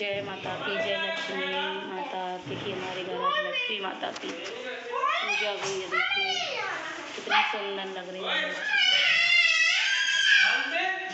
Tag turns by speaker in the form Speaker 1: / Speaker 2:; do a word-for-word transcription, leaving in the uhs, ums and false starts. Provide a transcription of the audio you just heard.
Speaker 1: जय माता की, जय लक्ष्मी माता। देखिए हमारे घर आज लक्ष्मी माता की पूजा हुई है। देखिए कितनी सुंदर लग रही है।